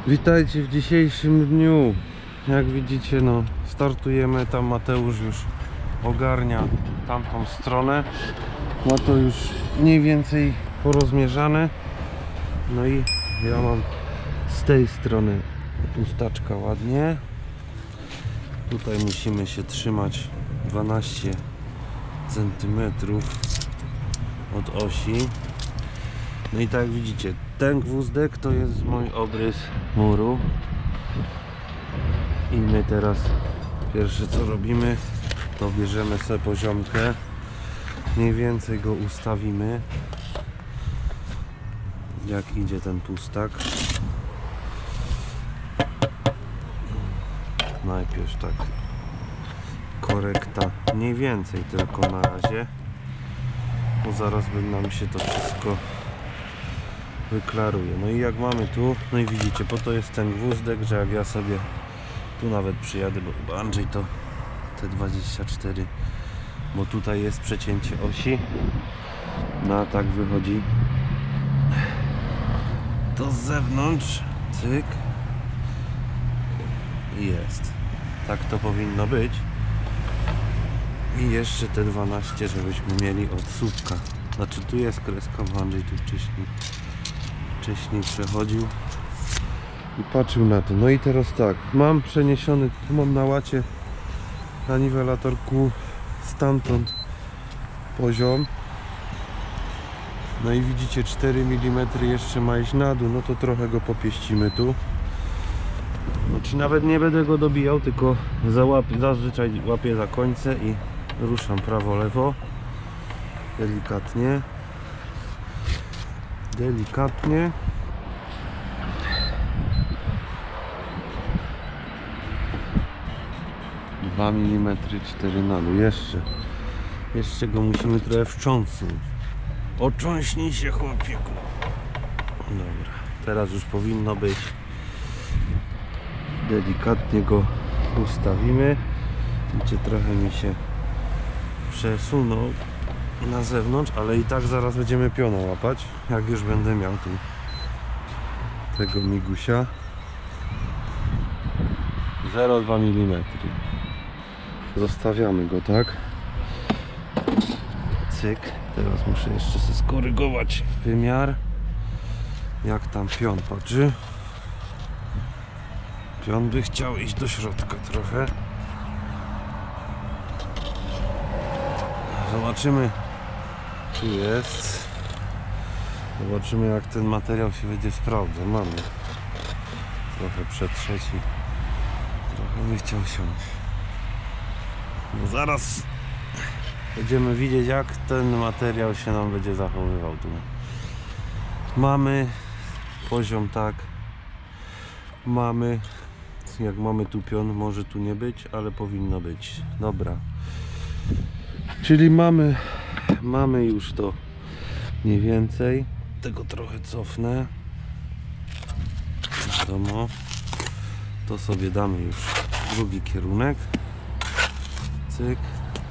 Witajcie w dzisiejszym dniu. Jak widzicie, no startujemy. Tam Mateusz już ogarnia tamtą stronę. Ma to już mniej więcej porozmierzane. No i ja mam z tej strony pustaczka ładnie. Tutaj musimy się trzymać 12 cm od osi. No i tak jak widzicie, ten gwózdek to jest mój obrys muru. I my teraz pierwsze co robimy, to bierzemy sobie poziomkę, mniej więcej go ustawimy, jak idzie ten pustak. Najpierw tak korekta, mniej więcej tylko na razie, bo zaraz nam się to wszystko wyklaruje. No i jak mamy tu, no i widzicie, po to jest ten gwózdek, że jak ja sobie tu nawet przyjadę, bo chyba Andrzej to te 24, bo tutaj jest przecięcie osi, no a tak wychodzi to z zewnątrz, cyk, i jest. Tak to powinno być. I jeszcze te 12, żebyśmy mieli od słupka. Znaczy tu jest kreska, bo Andrzej tu wcześniej przechodził i patrzył na to. No i teraz tak, mam przeniesiony, tu mam na łacie na niwelatorku stamtąd poziom. No i widzicie, 4 mm jeszcze ma iść na dół, no to trochę go popieścimy tu. Znaczy nawet nie będę go dobijał, tylko zazwyczaj łapię za końce i ruszam prawo-lewo. Delikatnie. Delikatnie. Dwa mm 4 na dół. Jeszcze go musimy trochę wstrząsnąć. Otrząśnij się, chłopieku. Dobra, teraz już powinno być. Delikatnie go ustawimy. Widzicie, trochę mi się przesunął na zewnątrz, ale i tak zaraz będziemy piona łapać, jak już będę miał tu tego migusia. 0,2 mm. Zostawiamy go tak. Cyk. Teraz muszę jeszcze sobie skorygować wymiar. Jak tam pion patrzy. Pion by chciał iść do środka trochę. Zobaczymy, tu jest. Zobaczymy, jak ten materiał się będzie sprawdzał. Mamy trochę przetrzeć i trochę by chciał siąść. No zaraz będziemy widzieć, jak ten materiał się nam będzie zachowywał tu. Mamy poziom tak. Mamy, jak mamy tu pion, może tu nie być, ale powinno być. Dobra. Czyli mamy już to mniej więcej. Tego trochę cofnę. Wiadomo. To sobie damy już drugi kierunek. Cyk.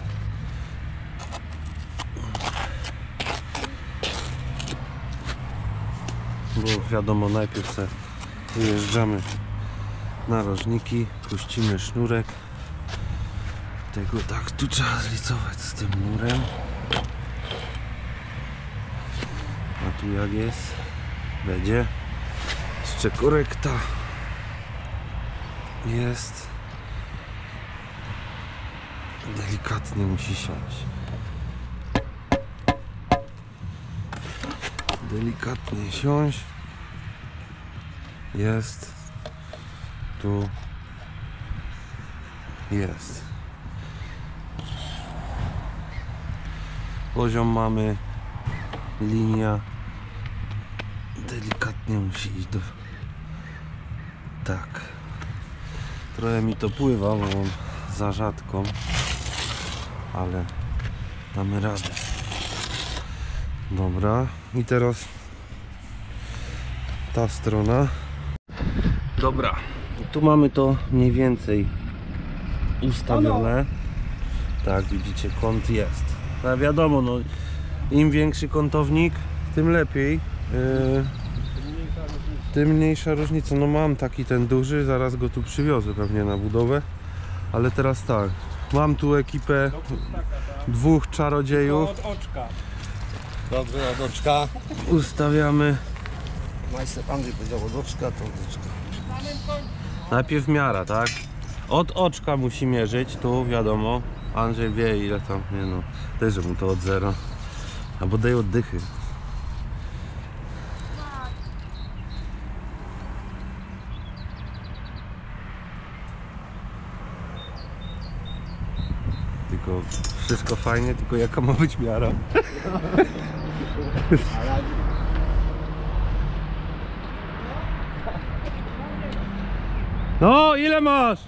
Bo wiadomo, najpierw sobie wyjeżdżamy narożniki, puścimy sznurek. Tego tak, tu trzeba zlicować z tym murem. A tu jak jest? Będzie. Jeszcze korekta. Jest. Delikatnie musi siąść. Delikatnie siąść. Jest. Tu. Jest. Poziom mamy. Linia. Delikatnie musi iść do... Tak. Trochę mi to pływa, bo mam za rzadką. Ale damy radę. Dobra. I teraz ta strona. Dobra. Tu mamy to mniej więcej ustawione. Tak, widzicie, kąt jest. No wiadomo, no, im większy kątownik, tym lepiej. tym mniejsza różnica. No mam taki ten duży, zaraz go tu przywiozę pewnie na budowę. Ale teraz tak, mam tu ekipę dwóch czarodziejów. Od oczka. Dobrze, od oczka. Ustawiamy. Majster Andrzej powiedział od oczka, to od oczka. Najpierw miara, tak? Od oczka musi mierzyć, tu wiadomo. Andrzej wie ile tam, nie no, też mu to od zera. Albo daj oddychy. Tylko wszystko fajnie, tylko jaka ma być miara? No, ile masz?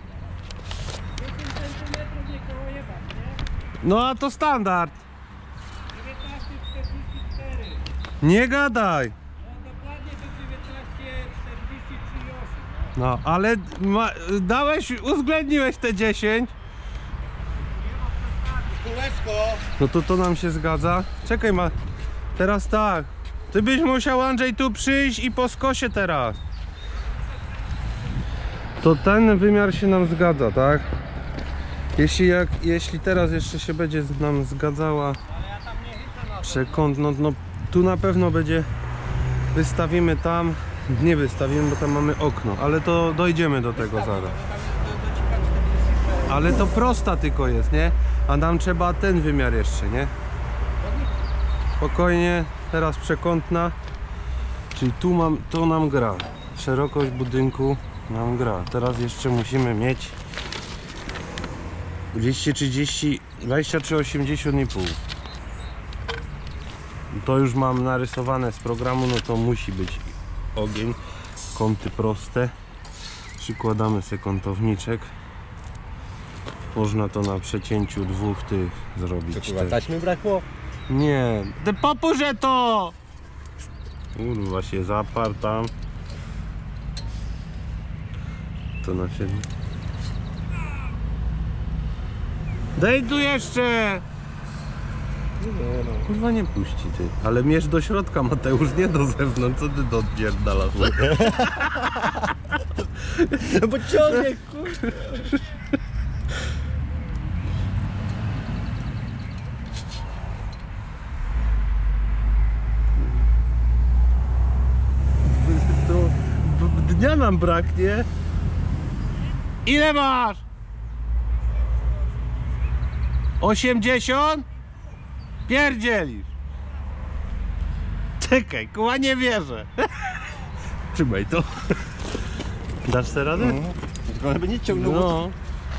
10 cm nie koło jeba, nie? No a to standard. 19,44. Nie gadaj. No dokładnie to 19,43,8. No, ale dałeś, uwzględniłeś te 10. Kółeczko! No to nam się zgadza. Czekaj, teraz tak. Ty byś musiał, Andrzej, tu przyjść i po skosie teraz. To ten wymiar się nam zgadza, tak? Jeśli teraz jeszcze się będzie nam zgadzała przekąt, no tu na pewno będzie, wystawimy tam, nie wystawimy, bo tam mamy okno, ale to dojdziemy do tego zaraz. Ale to prosta tylko jest, nie? A nam trzeba ten wymiar jeszcze, nie? Spokojnie, teraz przekątna, czyli tu nam gra, szerokość budynku nam gra. Teraz jeszcze musimy mieć 230, 23,80,5. To już mam narysowane z programu, no to musi być ogień, kąty proste. Przykładamy sobie kątowniczek. Można to na przecięciu dwóch tych zrobić. Chyba taśmy brakło? Nie, ty popurzę to! Kurwa się zaparł tam. To na siebie. Daj tu jeszcze! Kurwa nie puści ty. Ale mierz do środka, Mateusz, nie do zewnątrz. Co ty odpierdalasz? No bo ciągnie, kurwa. Dnia nam braknie. Ile masz? 80? Pierdzielisz. Czekaj, kuła nie wierzę. Trzymaj to. Dasz sobie radę? Tylko żeby nie ciągnął. No.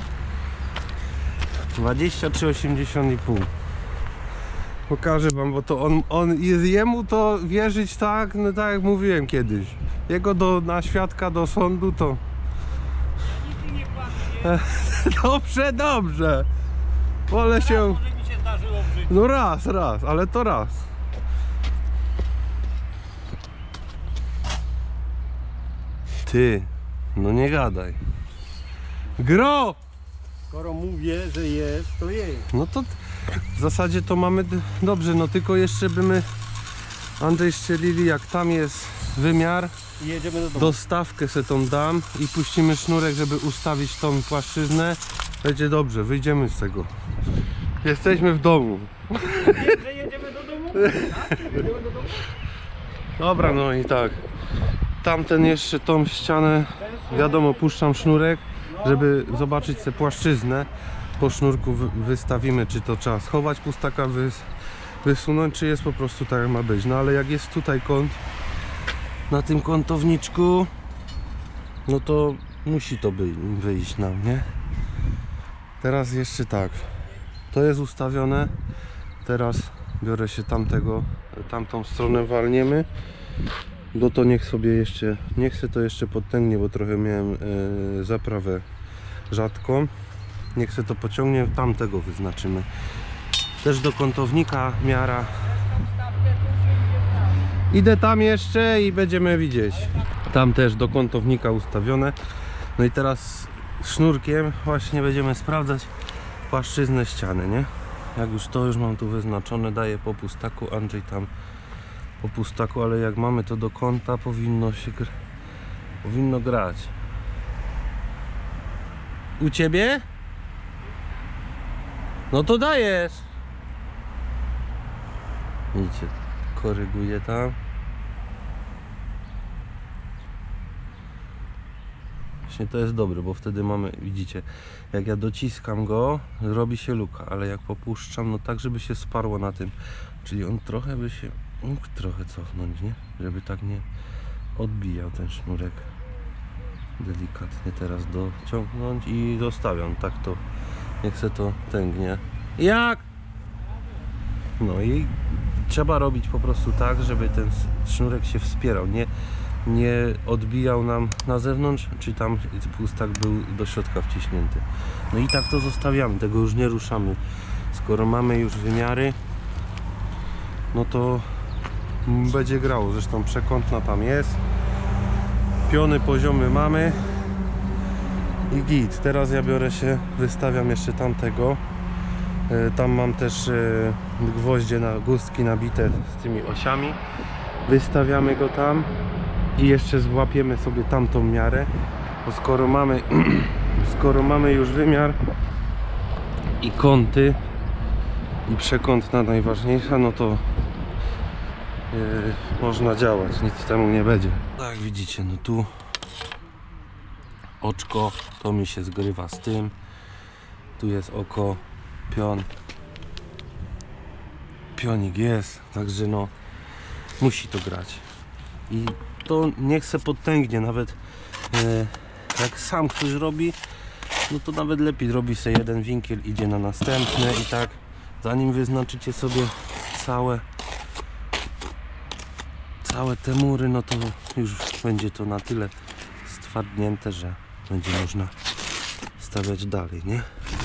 23,80,5. Pokażę wam, bo to on jest, jemu to wierzyć tak, no tak jak mówiłem kiedyś. Jego na świadka do sądu to... Nic nie kładnie. Dobrze, dobrze. Wolę się... Może mi się zdarzyło w życiu. No raz, ale to raz. Ty, no nie gadaj. Gro! Skoro mówię, że jest, to jest. No to w zasadzie to mamy dobrze, no tylko jeszcze bymy, Andrzej, strzelili, jak tam jest wymiar, I jedziemy do domu. dostawkę se tą dam i puścimy sznurek, żeby ustawić tą płaszczyznę. Będzie dobrze, wyjdziemy z tego. Jesteśmy w domu. Wiem, że jedziemy do domu? Tak? Jedziemy do domu? Dobra, no i tak. Tamten jeszcze tą ścianę, wiadomo, puszczam sznurek, żeby zobaczyć tę płaszczyznę. Po sznurku wystawimy, czy to trzeba schować pustaka, wysunąć, czy jest po prostu tak jak ma być. No ale jak jest tutaj kąt, na tym kątowniczku, no to musi to wyjść nam, nie? Teraz jeszcze tak, to jest ustawione. Teraz biorę się tamtą stronę walniemy. No to niech sobie jeszcze, niech się to jeszcze podtęgnie, bo trochę miałem zaprawę rzadką. Niech się to pociągnie, tamtego wyznaczymy. Też do kątownika miara. Idę tam jeszcze i będziemy widzieć. Tam też do kątownika ustawione. No i teraz sznurkiem właśnie będziemy sprawdzać płaszczyznę ściany, nie? Jak już to już mam tu wyznaczone, daję po pustaku, Andrzej tam po pustaku, ale jak mamy to do kąta, powinno grać. U ciebie? No to dajesz. Widzicie, koryguję tam. Właśnie to jest dobre, bo wtedy mamy, widzicie, jak ja dociskam go, robi się luka, ale jak popuszczam, no tak, żeby się sparło na tym. Czyli on trochę by się mógł trochę cofnąć, nie? Żeby tak nie odbijał ten sznurek. Delikatnie teraz dociągnąć i zostawiam, tak to niech se to tęgnie. Jak? No i trzeba robić po prostu tak, żeby ten sznurek się wspierał, nie odbijał nam na zewnątrz, czy tam pustak był do środka wciśnięty. No i tak to zostawiamy, tego już nie ruszamy. Skoro mamy już wymiary, no to będzie grało. Zresztą przekątna tam jest, piony poziomy mamy i git. Teraz ja biorę się, wystawiam jeszcze tamtego. Tam mam też gwoździe na gustki nabite z tymi osiami. Wystawiamy go tam i jeszcze złapiemy sobie tamtą miarę, bo skoro mamy już wymiar i kąty i przekątna najważniejsza, no to można działać, nic temu nie będzie. Tak widzicie, no tu oczko, to mi się zgrywa z tym, tu jest oko, pionik jest, także no musi to grać i to niech se podtęgnie, nawet jak sam ktoś robi, no to nawet lepiej robi sobie jeden winkiel, idzie na następny i tak zanim wyznaczycie sobie całe te mury, no to już będzie to na tyle stwardnięte, że będzie można stawiać dalej, nie?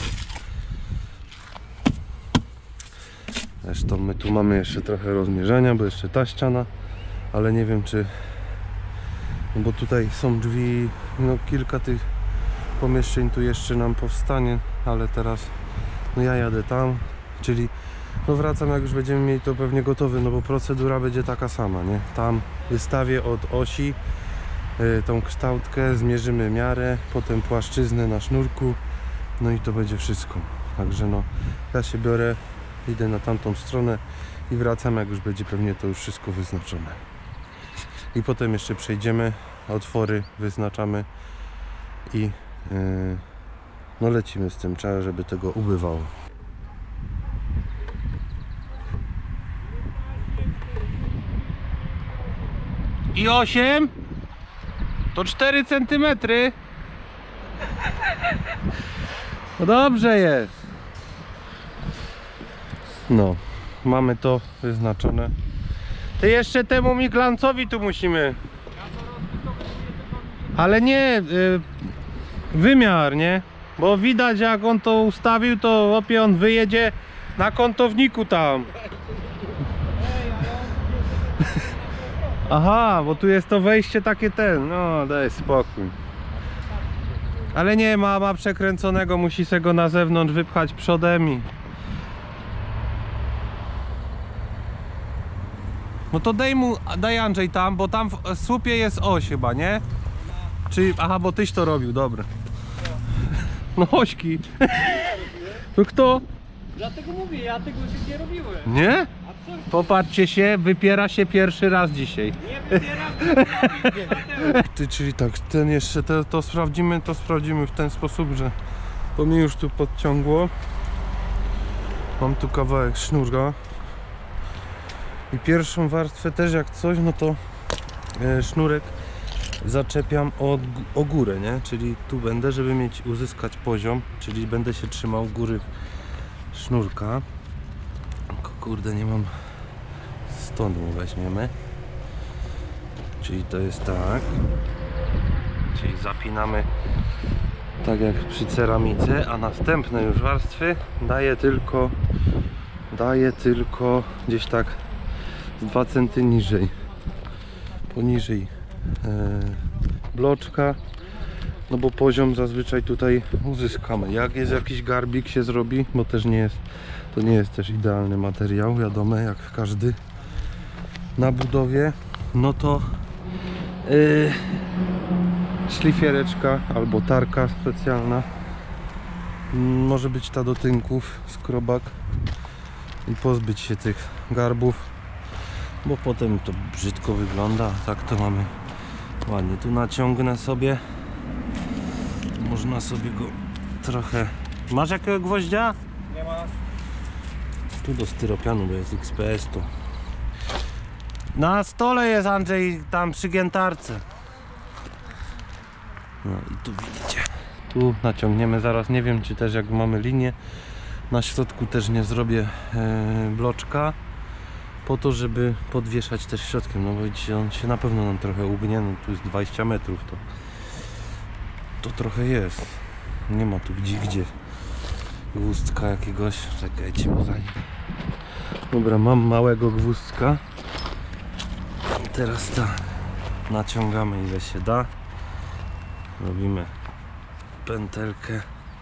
Zresztą my tu mamy jeszcze trochę rozmierzenia, bo jeszcze ta ściana, ale nie wiem czy, no bo tutaj są drzwi, no kilka tych pomieszczeń tu jeszcze nam powstanie, ale teraz no ja jadę tam, czyli no wracam jak już będziemy mieli to pewnie gotowy, no bo procedura będzie taka sama, nie? Tam wystawię od osi tą kształtkę, zmierzymy miarę, potem płaszczyznę na sznurku, no i to będzie wszystko. Także no ja się biorę, idę na tamtą stronę i wracam jak już będzie pewnie to już wszystko wyznaczone. I potem jeszcze przejdziemy, otwory wyznaczamy i no lecimy z tym, trzeba żeby tego ubywało. I 8 to 4 cm. No dobrze jest. No, mamy to wyznaczone. Ty jeszcze temu miglancowi tu musimy. Ale nie, wymiar, nie? Bo widać jak on to ustawił, to opie on wyjedzie na kątowniku tam. Aha, bo tu jest to wejście takie no daj spokój. Ale nie, ma przekręconego, musi se go na zewnątrz wypchać przodem i... No to daj Andrzej tam, bo tam w słupie jest oś chyba, nie? Czy, aha, bo tyś to robił, dobra. No ośki. To kto? Dlatego mówię, ja tego się nie robiłem. Nie? A co? Popatrzcie się, wypiera się pierwszy raz dzisiaj. Nie wybieram. Ty, czyli tak, ten jeszcze to sprawdzimy w ten sposób, że to mi już tu podciągło. Mam tu kawałek sznurka. I pierwszą warstwę też jak coś, no to sznurek zaczepiam o górę, nie? Czyli tu będę, żeby uzyskać poziom, czyli będę się trzymał góry sznurka. Kurde, nie mam, stąd mu weźmiemy. Czyli to jest tak. Czyli zapinamy tak jak przy ceramice, a następne już warstwy daję tylko gdzieś tak 2 cm niżej, poniżej bloczka, no bo poziom zazwyczaj tutaj uzyskamy. Jak jest jakiś garbik się zrobi, bo też to nie jest też idealny materiał, wiadomo, jak każdy, na budowie, no to szlifiereczka albo tarka specjalna, może być ta do tynków, skrobak, i pozbyć się tych garbów, bo potem to brzydko wygląda. Tak to mamy ładnie. Tu naciągnę sobie, można sobie go trochę... Masz jakiego gwoździa? Nie ma. Tu do styropianu, bo jest XPS to. Na stole jest, Andrzej, tam przy giętarce. No i tu widzicie. Tu naciągniemy zaraz, nie wiem czy też jak mamy linię, na środku też nie zrobię bloczka, po to żeby podwieszać też środkiem, no bo widzicie, on się na pewno nam trochę ugnie, no tu jest 20 metrów, to trochę jest. Nie ma tu gdzie gwózdka jakiegoś, czekajcie, bo zanim... Dobra, mam małego gwózdka. Teraz tak, naciągamy ile się da. Robimy pętelkę.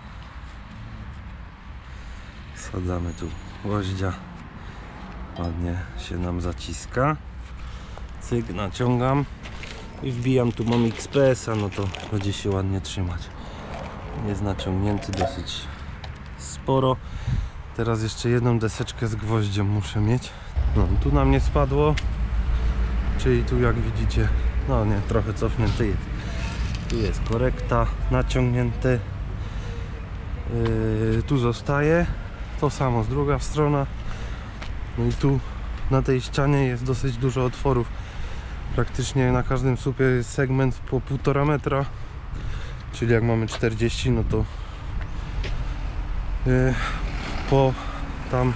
Wsadzamy tu gwoździa. Ładnie się nam zaciska. Cyk, naciągam i wbijam. Tu mam XPS-a, no to będzie się ładnie trzymać. Jest naciągnięty dosyć sporo. Teraz jeszcze jedną deseczkę z gwoździem muszę mieć. No, tu nam nie spadło. Czyli tu jak widzicie, no nie, trochę cofnięty jest. Tu jest korekta, naciągnięte. Tu zostaje. To samo z druga strona. No i tu na tej ścianie jest dosyć dużo otworów. Praktycznie na każdym słupie jest segment po 1,5 metra. Czyli jak mamy 40, no to po tam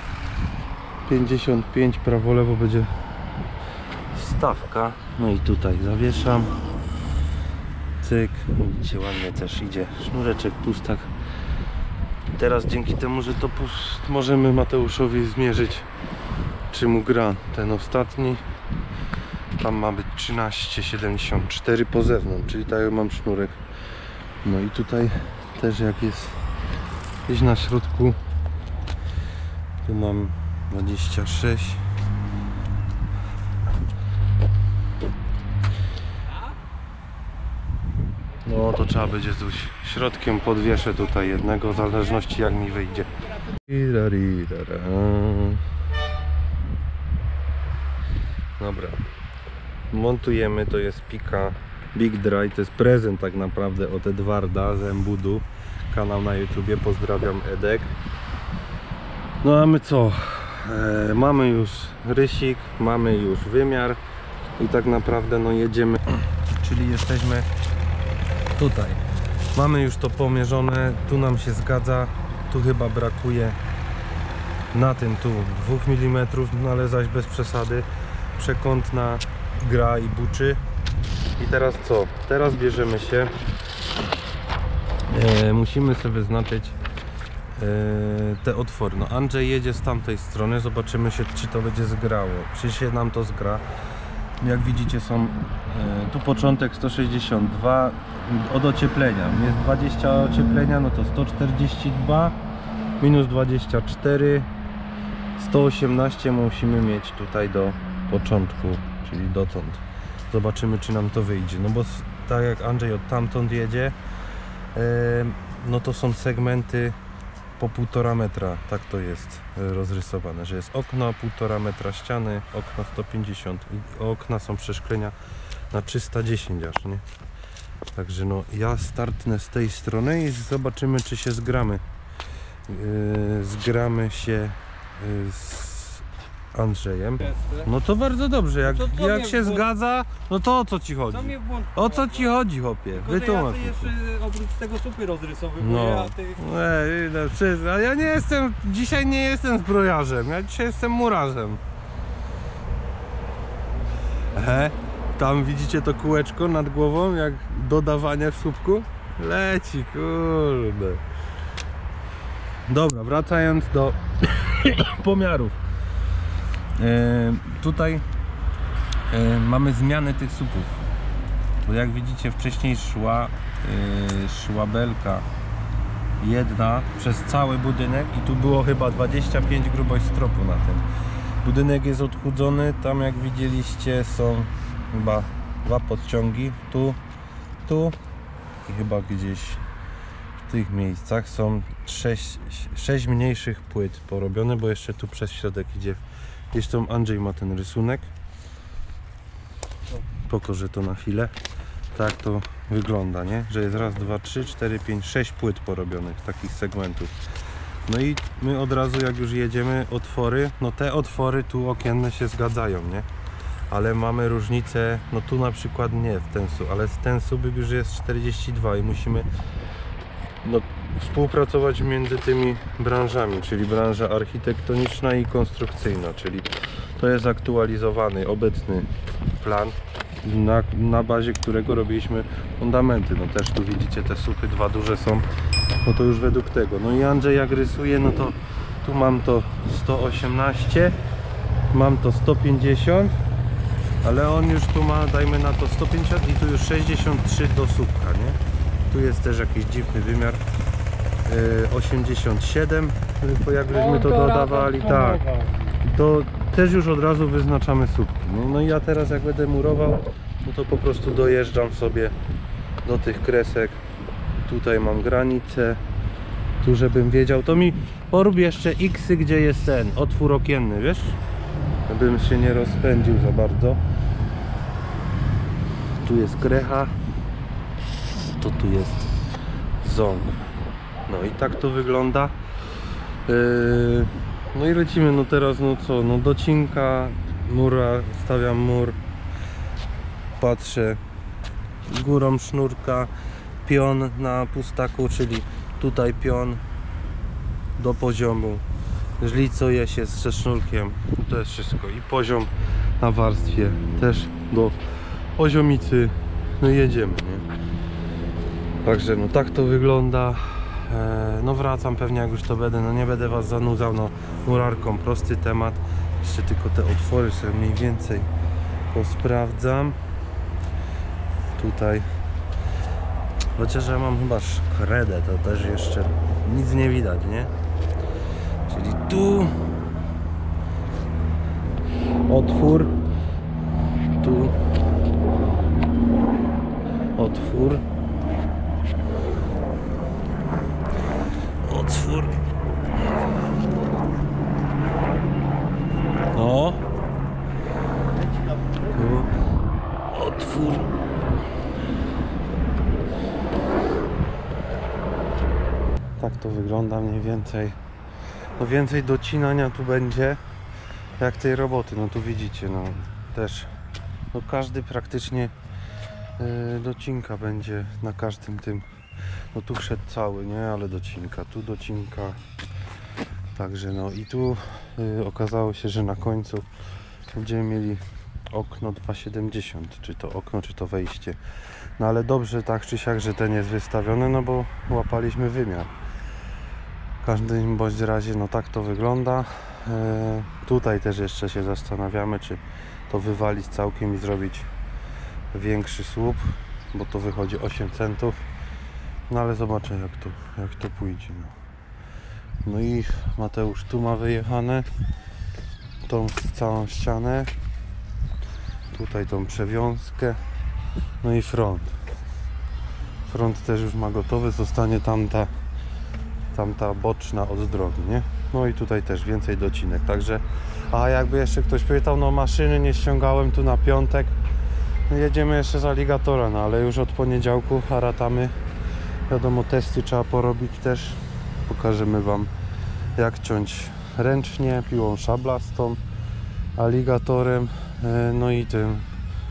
55 prawo lewo będzie stawka. No i tutaj zawieszam. Cyk, widzicie, ładnie też idzie sznureczek, pustak. Teraz dzięki temu, że to możemy Mateuszowi zmierzyć, czy mu gra ten ostatni. Tam ma być 13,74 po zewnątrz, czyli tak jak mam sznurek. No i tutaj też jak jest gdzieś na środku, tu mam 26. No to trzeba będzie tu środkiem, podwieszę tutaj jednego, w zależności jak mi wyjdzie. Dobra, montujemy, to jest Pika Big Dry, to jest prezent tak naprawdę od Edwarda z Embudu, kanał na YouTubie, pozdrawiam Edek. No a my co? Mamy już rysik, mamy już wymiar i tak naprawdę no jedziemy, czyli jesteśmy tutaj. Mamy już to pomierzone, tu nam się zgadza, tu chyba brakuje na tym tu 2 mm, no ale zaś bez przesady. Przekątna gra i buczy. I teraz co? Teraz bierzemy się, musimy sobie wyznaczyć te otwory. No Andrzej jedzie z tamtej strony, zobaczymy się czy to będzie zgrało, czy się nam to zgra. Jak widzicie są tu początek 162 od ocieplenia, jest 20 ocieplenia, no to 142 minus 24 118 musimy mieć tutaj do początku, czyli dotąd. Zobaczymy czy nam to wyjdzie, no bo tak jak Andrzej od tamtąd jedzie, no to są segmenty po 1,5 metra, tak to jest rozrysowane, że jest okno 1,5 metra ściany, okno 150 i okna są przeszklenia na 310 aż, nie? Także no ja startnę z tej strony i zobaczymy czy się zgramy. Zgramy się z Andrzejem. No to bardzo dobrze, jak się zgadza, no to o co ci chodzi? O co ci chodzi, chłopie? Wytłumacz. Ja jeszcze oprócz tego supy rozrysowywuję, no. a ty... A ja nie jestem, dzisiaj nie jestem zbrojarzem, ja dzisiaj jestem murarzem. Tam widzicie to kółeczko nad głową, jak dodawanie w słupku? Leci, kurde. Dobra, wracając do pomiarów. Tutaj mamy zmiany tych słupów, bo jak widzicie wcześniej szła belka jedna przez cały budynek i tu było chyba 25 grubość stropu na tym. Budynek jest odchudzony, tam jak widzieliście są chyba 2 podciągi, tu i chyba gdzieś w tych miejscach są 6 mniejszych płyt porobione, bo jeszcze tu przez środek idzie. Gdzieś tam Andrzej ma ten rysunek. Pokażę to na chwilę. Tak to wygląda, nie? Że jest raz, 2, 3, 4, 5, 6 płyt porobionych, takich segmentów. No i my od razu jak już jedziemy, otwory, no te otwory tu okienne się zgadzają, nie? Ale mamy różnicę, no tu na przykład nie w ten słup, ale ten słup już jest 42 i musimy no, współpracować między tymi branżami, czyli branża architektoniczna i konstrukcyjna, czyli to jest aktualizowany obecny plan, na bazie którego robiliśmy fundamenty. No też tu widzicie te słupy, 2 duże są, no to już według tego. No i Andrzej jak rysuje, no to tu mam to 118, mam to 150, ale on już tu ma, dajmy na to 150 i tu już 63 do słupka, nie? Tu jest też jakiś dziwny wymiar, 87, jak żeśmy to dodawali, tak. To też już od razu wyznaczamy słupki. No i ja teraz jak będę murował, no to po prostu dojeżdżam sobie do tych kresek. Tutaj mam granicę, tu żebym wiedział, to mi porób jeszcze X-y, gdzie jest ten otwór okienny, wiesz? Żebym się nie rozpędził za bardzo. Tu jest krecha, to tu jest ząb. No i tak to wygląda. No i lecimy, no teraz no co, no docinka, mura, stawiam mur, patrzę górą sznurka, pion na pustaku, czyli tutaj pion do poziomu, żlicuje się ze sznurkiem, to jest wszystko i poziom na warstwie też do poziomicy, no jedziemy, nie? Także no tak to wygląda. No wracam pewnie jak już to będę, no nie będę was zanudzał, no murarką prosty temat, jeszcze tylko te otwory sobie mniej więcej posprawdzam tutaj, chociaż ja mam chyba szkredę, to też jeszcze nic nie widać, nie? Czyli tu otwór, tu otwór, otwór, no tu otwór, tak to wygląda mniej więcej. No więcej docinania tu będzie jak tej roboty, no tu widzicie, no też no każdy praktycznie docinka będzie na każdym tym. No tu wszedł cały, nie? Ale docinka, tu docinka. Także no i tu okazało się, że na końcu będziemy mieli okno 2,70, czy to okno, czy to wejście. No ale dobrze tak czy siak, że ten jest wystawiony, no bo łapaliśmy wymiar. W każdym bądź razie no tak to wygląda. Tutaj też jeszcze się zastanawiamy, czy to wywalić całkiem i zrobić większy słup, bo to wychodzi 8 centów. No ale zobaczę jak to pójdzie. No i Mateusz tu ma wyjechane tą całą ścianę, tutaj tą przewiązkę, no i front. Front też już ma gotowy, zostanie tamta boczna od drogi, nie? No i tutaj też więcej docinek, także a jakby jeszcze ktoś pytał, no maszyny nie ściągałem tu na piątek, jedziemy jeszcze z aligatora, no ale już od poniedziałku haratamy. Wiadomo, testy trzeba porobić też. Pokażemy wam jak ciąć ręcznie, piłą szablastą, aligatorem, no i tym,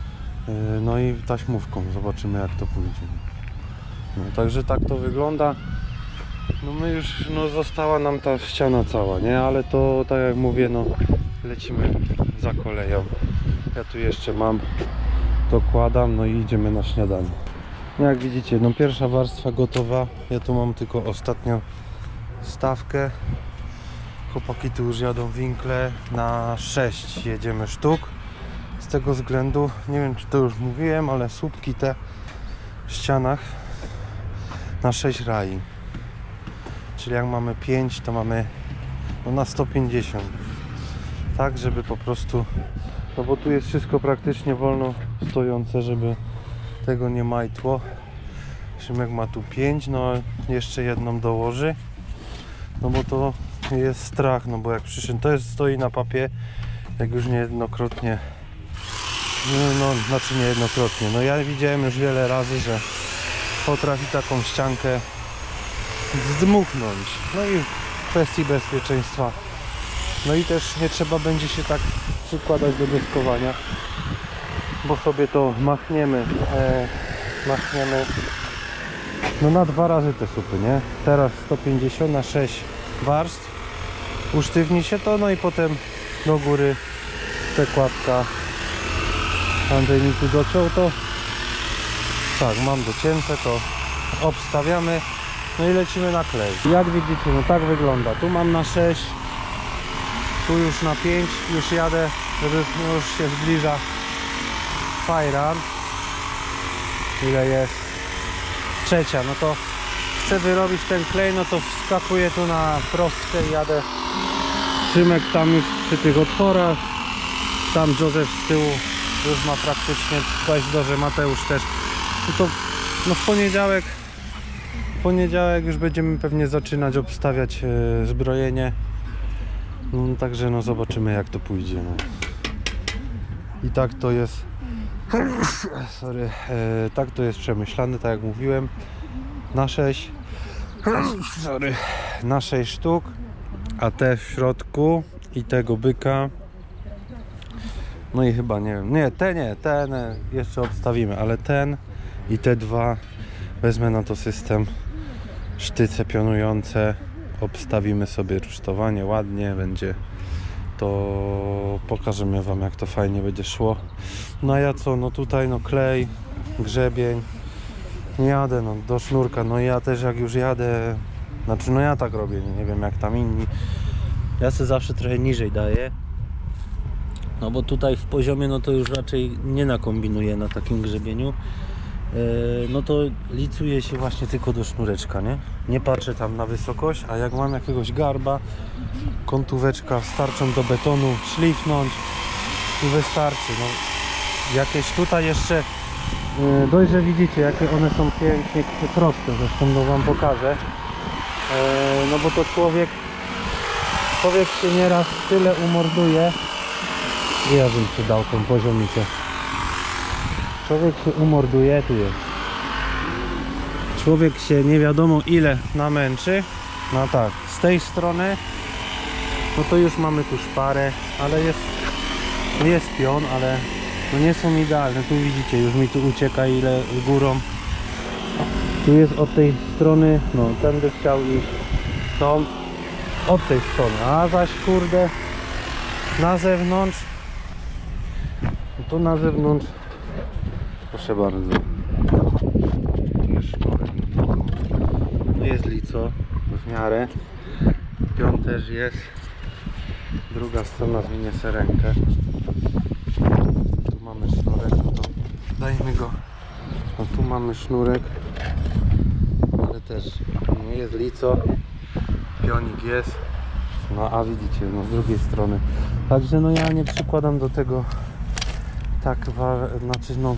no i taśmówką. Zobaczymy jak to pójdzie. No, także tak to wygląda. No my już, no została nam ta ściana cała, nie? Ale to tak jak mówię, no lecimy za koleją. Ja tu jeszcze mam, dokładam, no i idziemy na śniadanie. No jak widzicie, no pierwsza warstwa gotowa. Ja tu mam tylko ostatnią stawkę. Chłopaki tu już jadą winkle. Na 6 jedziemy sztuk. Z tego względu, nie wiem czy to już mówiłem, ale słupki te w ścianach na 6 rai. Czyli jak mamy 5, to mamy no na 150. tak żeby po prostu, no bo tu jest wszystko praktycznie wolno stojące, żeby tego nie majtło. Szymek ma tu 5, no jeszcze jedną dołoży, no bo to jest strach, no bo jak przyszedł, to jest, stoi na papie, jak już niejednokrotnie, no znaczy niejednokrotnie, no ja widziałem już wiele razy, że potrafi taką ściankę zdmuchnąć, no i w kwestii bezpieczeństwa, no i też nie trzeba będzie się tak przykładać do deskowania, bo sobie to machniemy no na 2 razy te słupy, nie? Teraz 150 na 6 warstw, usztywni się to, no i potem do góry przekładka. Andrzej mi tu dociął to, tak, mam docięte, to obstawiamy, no i lecimy na klej. Jak widzicie, no tak wygląda, tu mam na 6, tu już na 5, już jadę, żeby no już się zbliża fajran. Ile jest? 3, no to chcę wyrobić ten klej, no to wskakuję tu na prostkę i jadę. Szymek tam już przy tych otworach, tam Józef z tyłu już ma praktycznie, że Mateusz też. No to no w poniedziałek już będziemy pewnie zaczynać obstawiać zbrojenie. No, także no zobaczymy jak to pójdzie. No. I tak to jest. Sorry, tak to jest przemyślane, tak jak mówiłem, na 6 na 6 sztuk, a te w środku i tego byka, no i chyba nie wiem, ten jeszcze obstawimy, ale ten i te 2 wezmę na to system, sztyce pionujące, obstawimy sobie rusztowanie, ładnie będzie. To pokażemy wam jak to fajnie będzie szło. No a ja co, no tutaj no klej, grzebień, jadę no do sznurka, no ja też jak już jadę, znaczy no ja tak robię, nie wiem jak tam inni, ja sobie zawsze trochę niżej daję, no bo tutaj w poziomie no to już raczej nie nakombinuję na takim grzebieniu, no to licuję się właśnie tylko do sznureczka, nie patrzę tam na wysokość, a jak mam jakiegoś garba, kątóweczka starczą do betonu, szlifnąć i wystarczy. No, jakieś tutaj jeszcze dość, że widzicie jakie one są pięknie proste, zresztą no wam pokażę, no bo to człowiek się nieraz tyle umorduje, ja bym ci dał tą poziomicę, człowiek się umorduje, tu jest, człowiek się nie wiadomo ile namęczy, no tak, z tej strony no to już mamy tu szparę, ale jest pion, ale no nie są idealne. Tu widzicie, już mi tu ucieka ile górą. Tu jest od tej strony, no ten by chciał iść tą, od tej strony, a zaś kurde na zewnątrz, no tu na zewnątrz, proszę bardzo, no jest lico w miarę, pion też jest. Druga strona zmienię sobie rękę. Tu mamy sznurek, no to dajmy go. No tu mamy sznurek, ale też nie jest lico. Pionik jest. No a widzicie, no z drugiej strony. Także no ja nie przykładam do tego tak, znaczy no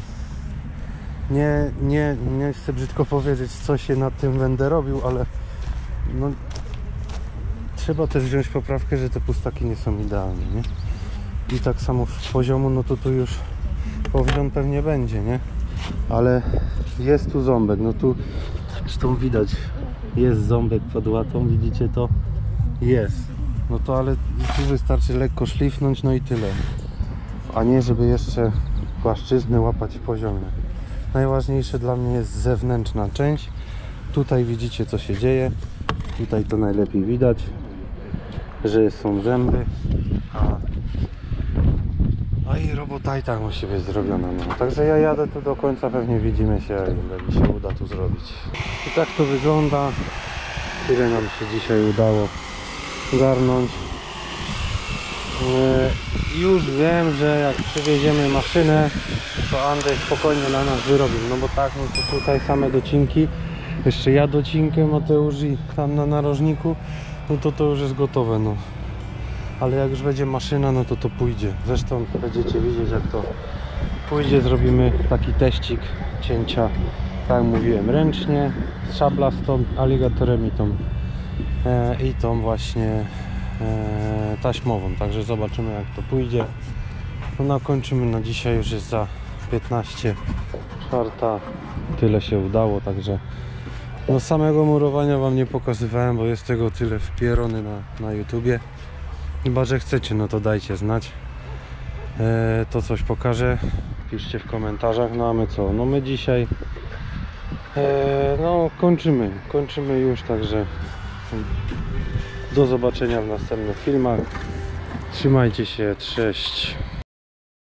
nie chcę brzydko powiedzieć co się nad tym będę robił, ale no trzeba też wziąć poprawkę, że te pustaki nie są idealne, nie? I tak samo w poziomu, no to tu już powinien pewnie będzie, nie? Ale jest tu ząbek, no tu zresztą widać, jest ząbek pod łatą, widzicie to? Jest. No to ale tu wystarczy lekko szlifnąć, no i tyle. A nie, żeby jeszcze płaszczyznę łapać w poziomie. Najważniejsze dla mnie jest zewnętrzna część. Tutaj widzicie co się dzieje. Tutaj to najlepiej widać, że są zęby, a i robota i tak musi być zrobiona. No. Także ja jadę tu do końca, pewnie widzimy się, ile mi się uda tu zrobić. I tak to wygląda. Tyle nam się dzisiaj udało garnąć. Już wiem, że jak przywieziemy maszynę, to Andrzej spokojnie dla nas wyrobił. No bo tak, no to tutaj same docinki. Jeszcze ja docinkę, Mateusz i tam na narożniku, no to już jest gotowe, no. ale jak już będzie maszyna, no to pójdzie. Zresztą będziecie widzieć, jak to pójdzie. Zrobimy taki teścik cięcia, tak jak mówiłem, ręcznie, z szablastą, aligatorem i tą właśnie taśmową. Także zobaczymy, jak to pójdzie. No kończymy na dzisiaj, już jest za 15:04. Tyle się udało, także no samego murowania wam nie pokazywałem, bo jest tego tyle wpierony na YouTubie. Chyba że chcecie, no to dajcie znać. To coś pokażę, piszcie w komentarzach. No a my co? No my dzisiaj no kończymy już, także do zobaczenia w następnych filmach. Trzymajcie się, cześć.